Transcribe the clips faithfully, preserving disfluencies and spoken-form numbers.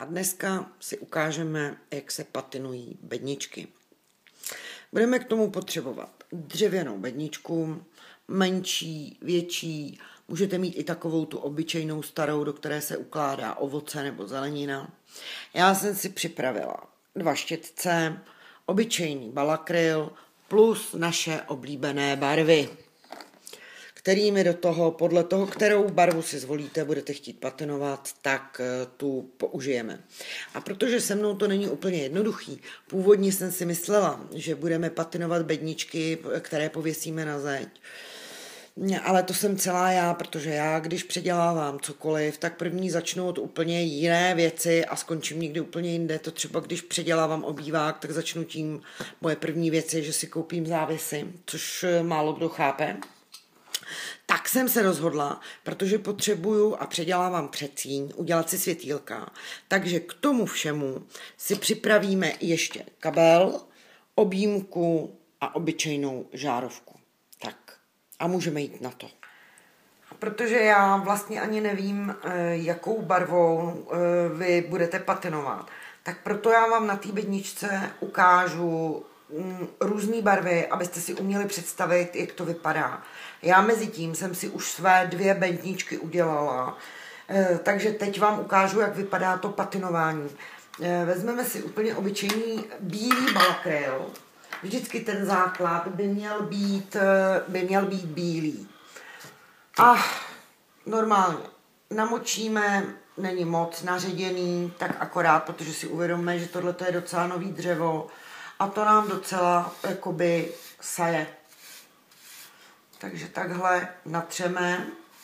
dneska si ukážeme, jak se patinují bedničky. Budeme k tomu potřebovat dřevěnou bedničku, menší, větší, můžete mít i takovou tu obyčejnou starou, do které se ukládá ovoce nebo zelenina. Já jsem si připravila dva štětce, obyčejný balakryl plus naše oblíbené barvy, kterými do toho, podle toho, kterou barvu si zvolíte, budete chtít patinovat, tak tu použijeme. A protože se mnou to není úplně jednoduchý, původně jsem si myslela, že budeme patinovat bedničky, které pověsíme na zeď. Ale to jsem celá já, protože já, když předělávám cokoliv, tak první začnu od úplně jiné věci a skončím někdy úplně jinde. To třeba, když předělávám obývák, tak začnu tím, moje první věci, že si koupím závěsy, což málo kdo chápe. Tak jsem se rozhodla, protože potřebuju a předělávám předsíň, udělat si světýlka. Takže k tomu všemu si připravíme ještě kabel, objímku a obyčejnou žárovku. Tak a můžeme jít na to. Protože já vlastně ani nevím, jakou barvou vy budete patinovat, tak proto já vám na té bedničce ukážu různé barvy, abyste si uměli představit, jak to vypadá. Já mezi tím jsem si už své dvě bedničky udělala, takže teď vám ukážu, jak vypadá to patinování. Vezmeme si úplně obyčejný bílý balakryl. Vždycky ten základ by měl být, by měl být bílý. A normálně namočíme, není moc naředěný, tak akorát, protože si uvědomíme, že tohle je docela nový dřevo a to nám docela jakoby saje. Takže takhle natřeme.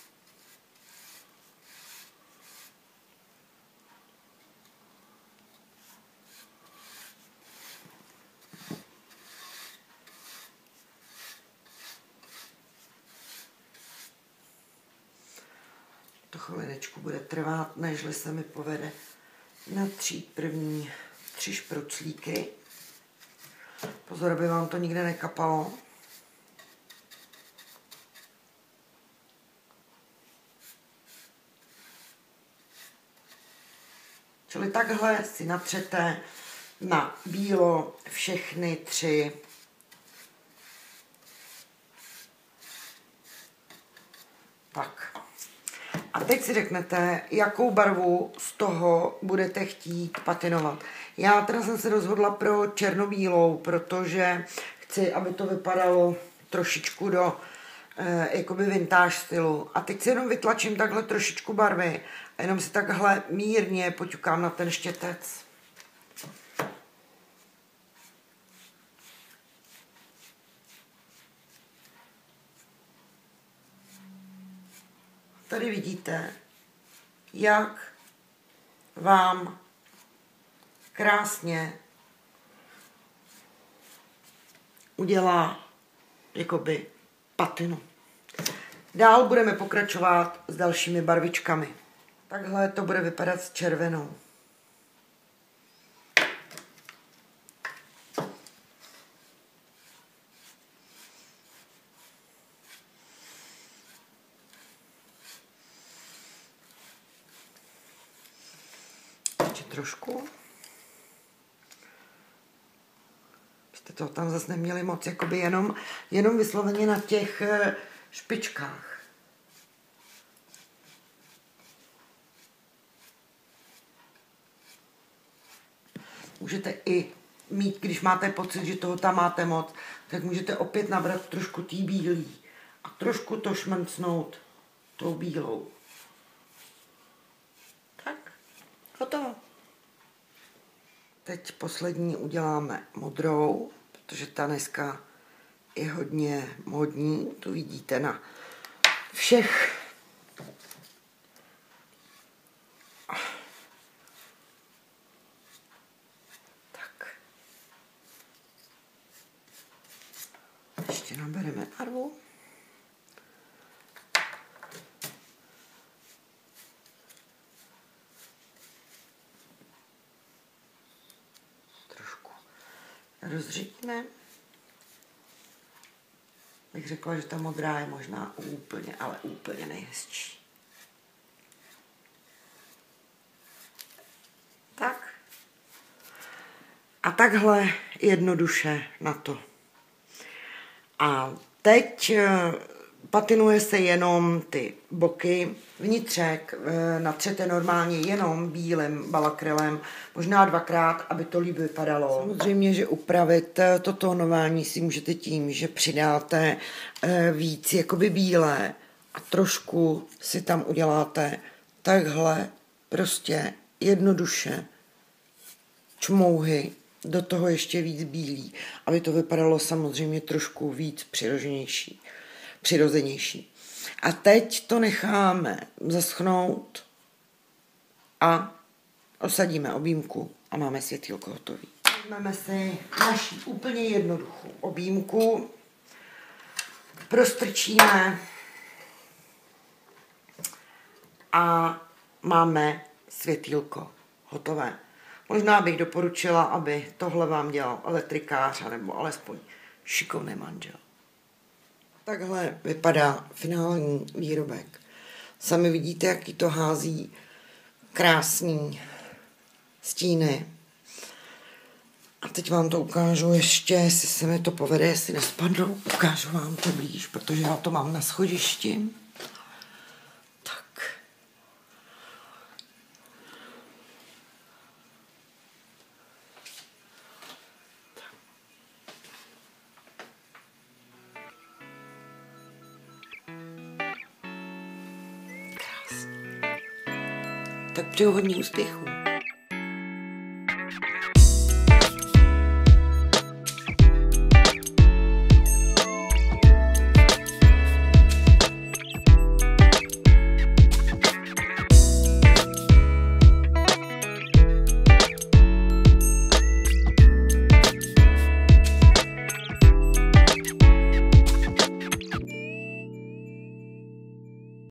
To chvilečku bude trvat, nežli se mi povede natřít první tři špruclíky. Pozor, aby vám to nikde nekapalo. Čili takhle si natřete na bílo všechny tři tak. A teď si řeknete, jakou barvu z toho budete chtít patinovat. Já teda jsem se rozhodla pro černobílou, protože chci, aby to vypadalo trošičku do eh, jakoby vintage stylu. A teď si jenom vytlačím takhle trošičku barvy a jenom si takhle mírně poťukám na ten štětec. Tady vidíte, jak vám krásně udělá jakoby patinu. Dál budeme pokračovat s dalšími barvičkami. Takhle to bude vypadat s červenou. Trošku. Jste to tam zase neměli moc, jakoby jenom, jenom vysloveně na těch špičkách. Můžete i mít, když máte pocit, že toho tam máte moc, tak můžete opět nabrat trošku tý bílý a trošku to šmrcnout tou bílou. Tak, hotovo. Teď poslední uděláme modrou, protože ta dneska je hodně módní. Tu vidíte na všech. Tak. Ještě nabereme barvu. Rozřítíme. Bych řekla, že ta modrá je možná úplně, ale úplně nejhezčí. Tak. takhle jednoduše na to. A teď patinuje se jenom ty boky, vnitřek natřete normálně jenom bílým balakrylem, možná dvakrát, aby to líp vypadalo. Samozřejmě, že upravit to tónování si můžete tím, že přidáte víc jakoby bílé a trošku si tam uděláte takhle prostě jednoduše čmouhy, do toho ještě víc bílý, aby to vypadalo samozřejmě trošku víc přirozenější. přirozenější. A teď to necháme zaschnout a osadíme objímku a máme světýlko hotový. Vezmeme si naši úplně jednoduchou objímku, prostrčíme a máme světýlko hotové. Možná bych doporučila, aby tohle vám dělal elektrikář nebo alespoň šikovný manžel. Takhle vypadá finální výrobek. Sami vidíte, jaký to hází krásný stíny. A teď vám to ukážu ještě, jestli se mi to povede, jestli nespadnou. Ukážu vám to blíž, protože já to mám na schodišti. Tak. Tak přeju hodně úspěchů.